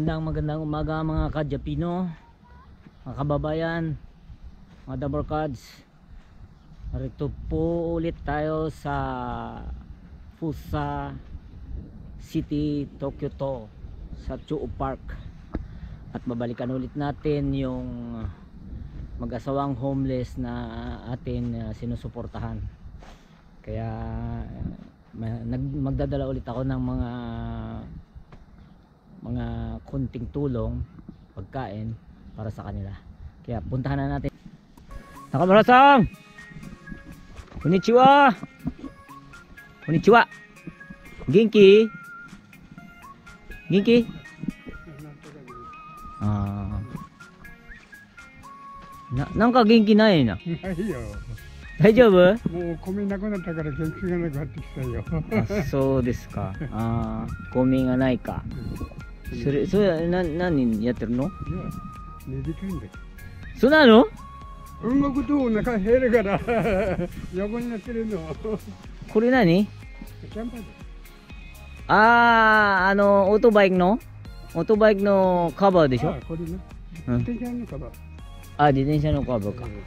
magandang umaga mga kadyapino, mga kababayan, mga dabarkads. Narito po ulit tayo sa Fusa City, Tokyo to, sa Chuo Park. At babalikan ulit natin yung mag-asawang homeless na atin sinusuportahan. Kaya magdadala ulit ako ng mga kunting tulong, pagkain para sa kanila. Kaya puntahan na natin. Nakamura-san! Konnichiwa! Konnichiwa! Genki? Genki? Nanka genki nai na? ないよ。 大丈夫？ もう米なくなったから元気がなくなってきたよ。 あ、そうですか。米がないか。それ何やってるの？ いや、寝てるんだよ。 そうなの？ 動くとお腹減るから横になってるの。 これ何？ キャンパーだ。 オートバイクのカバーでしょ？ これね。 うん自転車のカバー。 自転車のカバーか。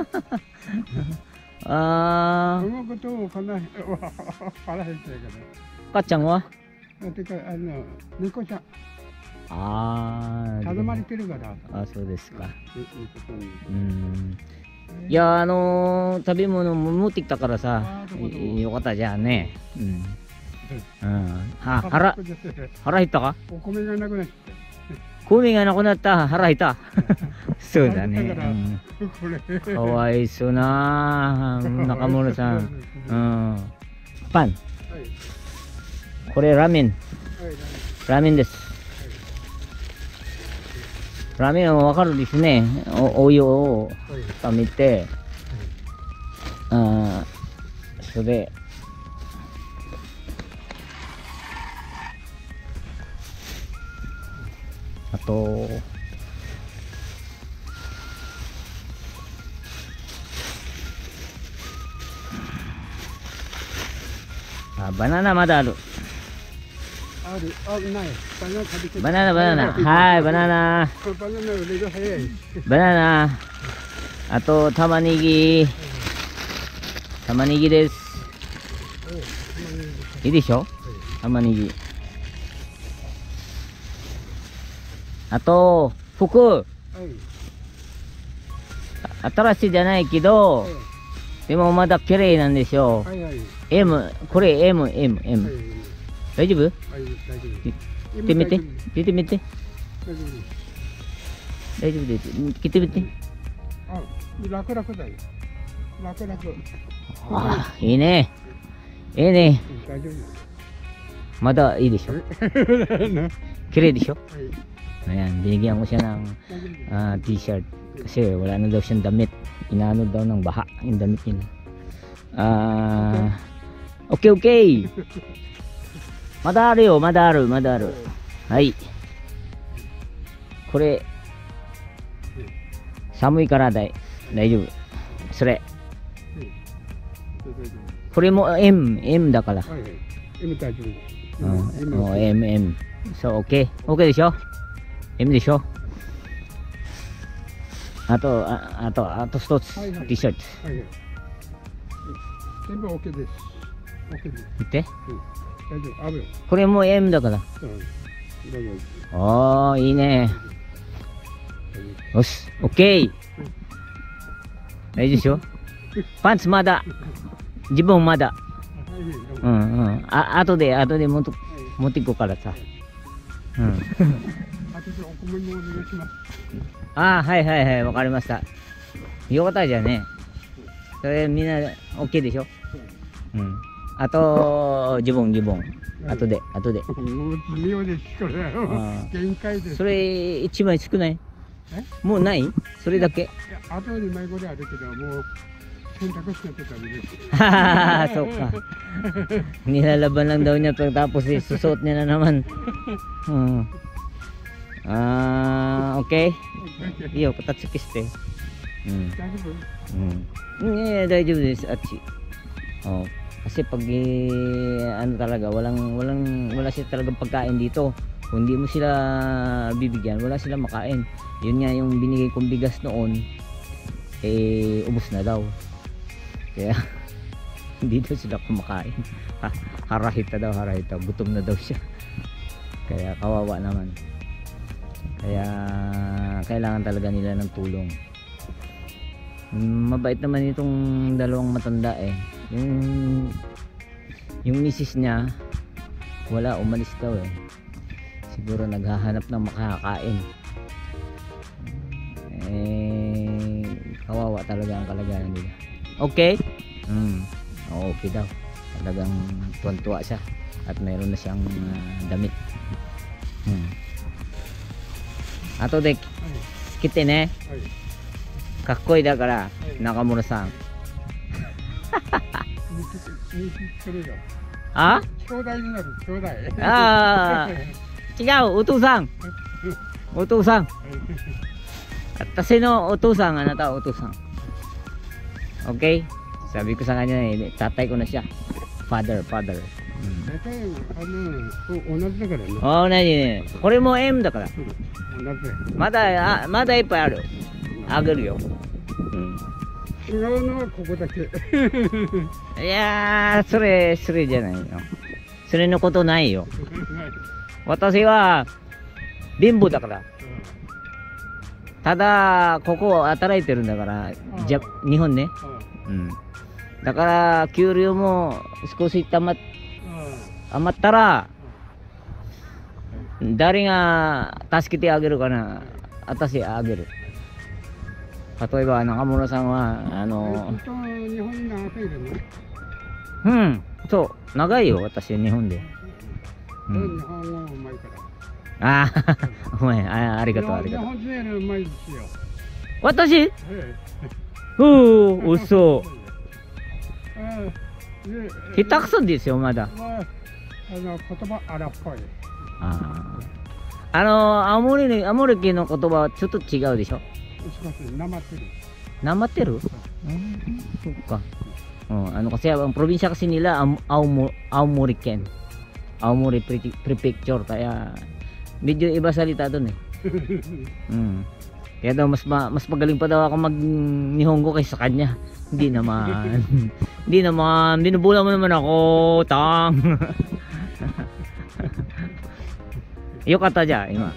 動くとこんな腹減っちゃうから。 かっちゃんは？ てか猫ちゃん。頼まれてるから。 そうですか。いや、食べ物も持ってきたからさ、よかったじゃあね。腹減ったか？ お米がなくなっちゃった。 米がなくなった。腹減った。そうだね。かわいそうな中村さん。パン。これラーメン。ラーメンです。ラーメンはわかるですね。お湯を溜めて、それあとバナナまだある。バナナ。はい、バナナ。バナナ。あと玉ねぎ。玉ねぎです。いいでしょ？玉ねぎ。あと服。新しいじゃないけど、でもまだ綺麗なんでしょう。M、これ M。大丈夫？行ってみて。大丈夫です。来てみて。 楽だよ。 いいね。 大丈夫。 まだいいでしょ？綺麗でしょ？Ayan, binigyan ko siya ng t-shirt kasi wala na daw siyang damit. Inaano daw ng baha yung damit niya. Okay. まだあるよ、まだある。はい。これ寒いから大丈夫。それ。これも M だから。 M 大丈夫。 もう M。そう、OK でしょ？ M でしょ？あと一つ T シャツ。 全部 OK です。 見て。 大丈夫。 これも M だから。いいね。よし、OK。大丈夫でしょ？パンツまだ。自分まだ。後で持っていこうからさ。はい、わかりました。よかったじゃね。それみんな OK でしょ？あと自分後で。 限界です。 それ一枚少ない？もうない？それだけ？ あと2枚ぐらいあるけど、もう洗濯しなきゃダメです。 そうか。Nilalaban lang daw niya pagkatapos susuot niya na naman. Okay. いいよ、形消して。 大丈夫？ 大丈夫です。あっち。Kasi pag ano talaga, wala siya talagang pagkain dito. Kung hindi mo sila bibigyan, wala silang makain. Yun nga yung binigay kong bigas noon, eh ubos na daw. Kaya hindi daw sila kumakain. Harahita daw, harahita. Gutom na daw siya. Kaya kawawa naman. Kaya kailangan talaga nila ng tulong. Mabait naman itong dalawang matanda eh. Yung misis niya wala, umalis daw eh. Siguro naghahanap ng makakain. Eh kawawa talaga ang kalagayan nila. Okay? Okay daw. Talagang tuwan-tuwa siya at mayroon na siyang damit. Ato de kite ne. かっこいいだから中村さん。 それがあ？ 兄弟になる、兄弟。 ああ、違う、お父さん。お父さん。私のお父さん、あなたはお父さん。Okay? Sabi ko sa kanya eh, tatay ko na siya. Father, father. 大体同じだからね。 同じね。これも M だから。 同じ。 まだいっぱいある。あげるよ。 違うのはここだけ。 いやー、それじゃないよ。それのことないよ。私は貧乏だから。ただここ働いてるんだから、日本ね。だから給料も少し余ったら誰が助けてあげるかな。私あげる。例えば中村さんは日本に長くいるの？ そう長いよ、私日本で。 日本語うまいから。 ああ、お前ありがとうありがとう。 日本人よりうまいですよ。 私？嘘。下手くそですよまだ。 言葉荒っぽい。 青森県の言葉はちょっと違うでしょ。なまってる? So ka. Kasi ang probinsya kasi nila Aomori Ken. Aomori Prefecture, kaya medyo iba salita doon eh. Kaya daw mas magaling pa daw ako mag Nihongo kaysa kanya. Hindi naman. Binubula mo naman ako, tang. Yokata ja, ima.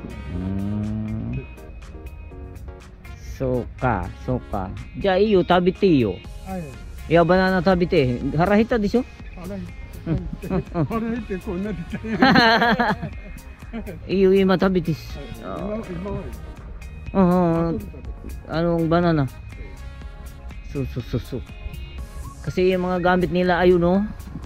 そうか。じゃあいいよ、食べていいよ。いや、バナナ食べて。腹減ったでしょ？ 腹減ってこんなでたい。 いいよ、今食べて。banana. So. Kasi yung mga gamit nila ayun no.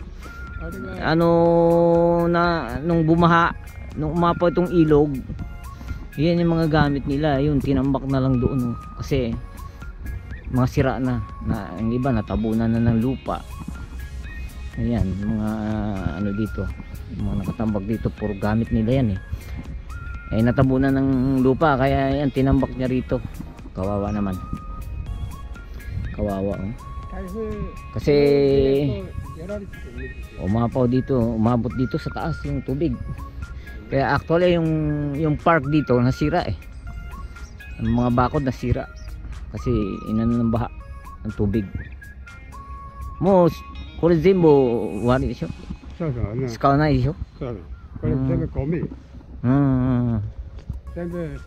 Nung bumaha, nung umapaw itong ilog. Yan yung mga gamit nila, yun tinambak na lang doon kasi mga sira na ang iba natabunan na ng lupa. Ayan, mga dito, mga nakatambak dito, puro gamit nila yan eh natabunan ng lupa, kaya yan tinambak niya rito. Kawawa naman, kawawa kasi umabot dito sa taas yung tubig. Kaya actually yung park dito nasira eh. Ang mga bakod nasira kasi inano ng baha ng tubig. Mo kore zenbu wari desho? Sukawanai desho? Kore zenbu gomi. Zenbu.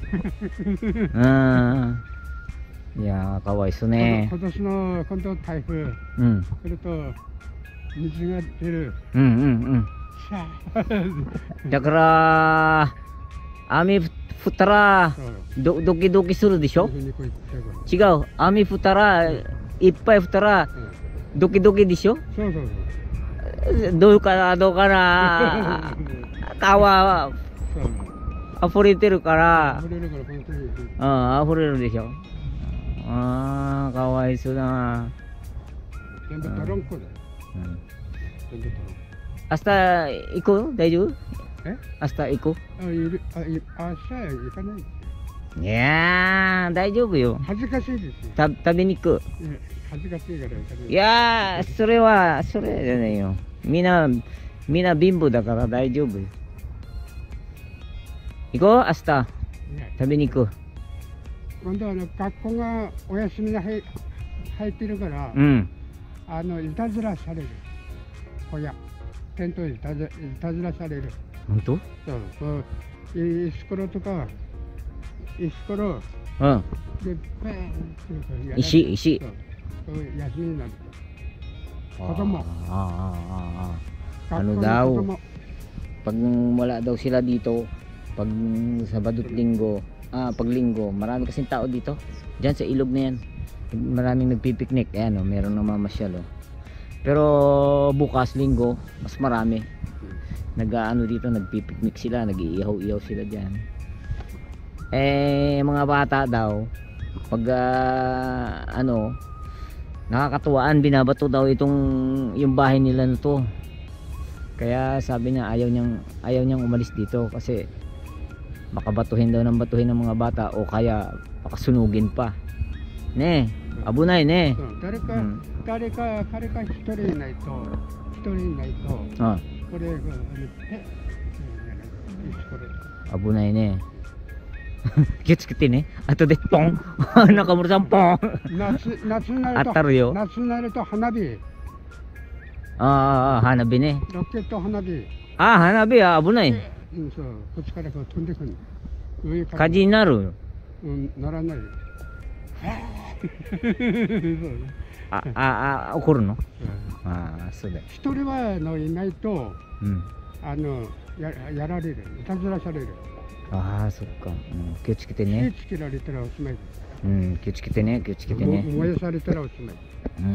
いやー、かわいそうね。 今年の台風、それと水が出る。 だから雨降ったらドキドキするでしょ。違う、雨降ったらいっぱい降ったらドキドキでしょ。どうかな川溢れてるから溢れるでしょ。かわいそうだな。全部トロンコだよ。全部トロンコ。明日行こう？大丈夫？明日行こう？明日行かない。いやー、大丈夫よ。恥ずかしいですよ。食べに行く。恥ずかしいから行かない。いやー、それじゃないよ。みんな貧乏だから大丈夫よ。 行こう明日ね食べに行く。 今度学校がお休みが入ってるから、 うんいたずらされる。親、テントいたずらされる。 本当？ そう、石ころとか、石ころうんで、ペーンってやられる。 石そう休みになる。子供。 Ano 学校の daw? 子供 Pag wala daw sila dito, pag Sabado at Linggo, pag Linggo, marami kasing tao dito. Diyan sa ilog na yan. Maraming nagpipiknik. Ayan oh, meron namamasyal oh. Pero bukas Linggo, mas marami. Nag-aano dito, nagpipiknik sila, nag-iihaw-ihaw sila diyan. Mga bata daw, pag nakakatuwaan, binabato daw yung bahay nila na to. Kaya sabi niya ayaw niyang umalis dito kasi baka batuhin ng mga bata o kaya pakasunugin pa. Ne, abunay ne. 誰か一人いないと、 Ah, これが石ころ。 abunay ne. Kits-kiti ne. Ato de pong. Nakamursan pong. 夏になると Ataryo. 夏になると花火、 Hanabi ne. ロケット花火、 Hanabi abunay. そうこっちからこう飛んでくる。上から Kaji naru. 乗らない。 Okuro no? そう So de. 一人はいないと やられる、いたずらされる。 そっか。Kits-kiti 火 ne. つけられたらおしまい。 Kits-kiti ne. 燃やされたらおしまい。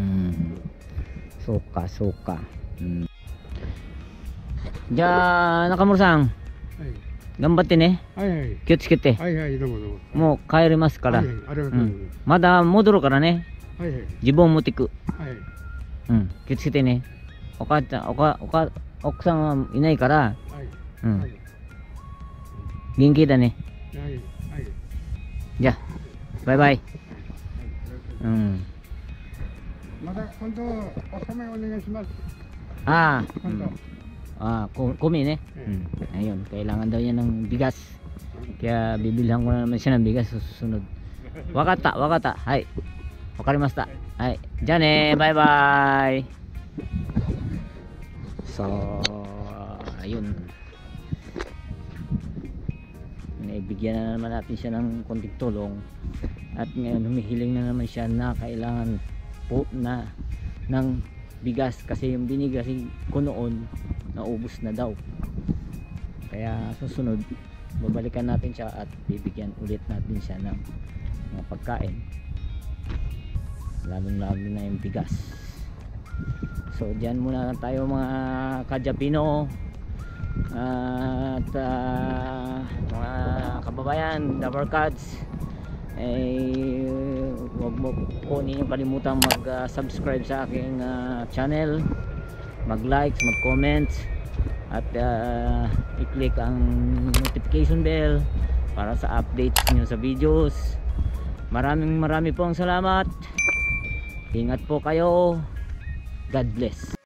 そうかそうか。じゃあ中村さん頑張ってね。 はいはい気をつけて。 はいはい、どうもどうも。 もう帰れますから。 はいはい、ありがとうございます。 まだ戻るからね。 はいはい自分を持ってく。 はい気をつけてね。お母ちゃん奥さんはいないからはいはい元気だね。 はいはい。 じゃあバイバイ。 また今度お米お願いします。 今度。 kumi ne. Ayun, kailangan daw niya ng bigas. Kaya bibilhan ko na naman siya ng bigas sa susunod. Wakata. Hai. Wakarimashita. Hai. Diyan bye bye. So, ayun. Naibigyan na naman natin siya ng konting tulong. At ngayon humihiling na naman siya na kailangan po na ng bigas kasi yung binigas ko noon naubos na daw. Kaya susunod babalikan natin siya at bibigyan ulit natin siya ng mga pagkain, lalong na yung bigas. So dyan muna tayo mga kadyapino at mga kababayan, Dabber Cats. Huwag mo po ninyong kalimutan mag-subscribe sa aking channel, mag-likes, mag-comments at i-click ang notification bell para sa updates nyo sa videos. Marami pong salamat. Ingat po kayo. God bless.